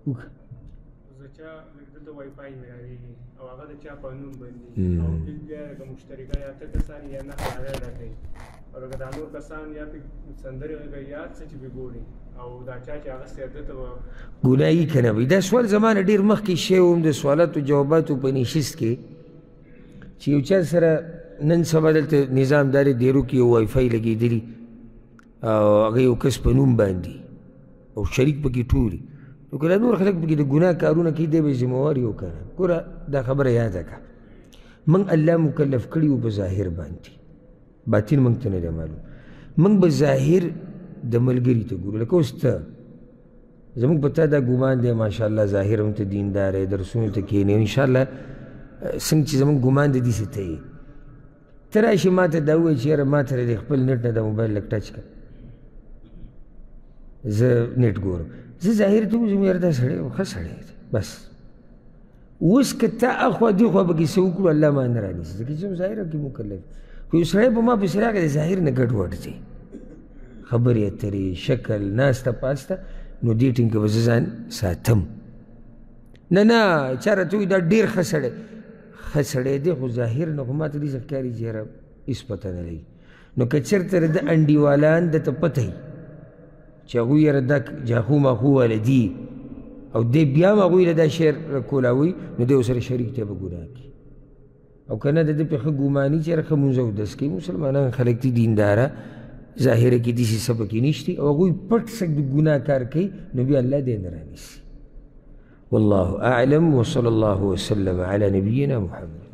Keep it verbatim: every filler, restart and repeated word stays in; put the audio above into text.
چا دلته وای فای معیارېږي او هغه د چا په نوم بندېږي او بل بیا لکه مشترکه یا اته کسان یا نه ښکاره راکوي او لکه دا نور کسان یا پې سندرې غږوي یا څه چې پې ګوري او دا چا چې هغه سیاده ته ګناهي که نه وي دا سوال زما نه ډېر مخکې شوی وم د سوالاتو جواباتو په نشست کې چې یو چا سره نن سبا دلته نظام دا دی دیرو کې یو وای فای لګېدلي او هغه یو کس په نوم باندې او شریک پکې ټول نو که دا نور خلک پکې د ګناه کارونه کوي دی به یې ذموار یو که نه ګوره دا خبره یاده کړه موږ الله مکلف کړي وو په ظاهر باندې باطن موږ ته نه دی معلوم موږ به ظاهر د ملګري ته ګورو لکه اوس ته زموږ په تا دا ګمان دی ماشاءالله ظاهر هم ته دیندار یې درسونو ته کښېنې انشاءالله څنګه چې زموږ ګمان دی داسې ته یې ته راشي ما ته دا ووایي چې یاره ما ته د خپل نیټ نه دا موبایل لږ ټچ کړه زه نیټ ګورم زه ظاهر ته وځم یاره دا سړی ښه سړی دی بس اوس که تا اخوا دې خوا پکې څه وکړو الله ما نه رانیسي ځکه چې ظاهره کې مکلف خو یو سړی په ما پسې راغی د ظاهر نه ګډوډ دی خبرې اترې شکل ناسته پاسته نو دې ټینګه به زه ځان ساتم نه نه چا راته وایي دا ډېر ښه سړی ښه سړی دی خو ظاهر نه خو ما ته داسې ښکاري چې یاره هېڅ پته نه لګي نو که چېرته د انډیوالان درته پته وي چې هغوی یاره دا جاخو ماخو واله دي او دی بیا هم هغوی له دا شعر کولاوي نو دی ورسره شریک دی به ګناه کړي او که نه د ده پې ښه ګماني چې یاره ښه مونځ اودس کوي مسلمانان خلک دي دینداره ظاهره کې داسې څه پکې نشته او هغوی پټ څه د ګناه کار کوي نو بیا الله دی نه رانیسي والله اعلم وصلى الله وسلم على نبينا محمد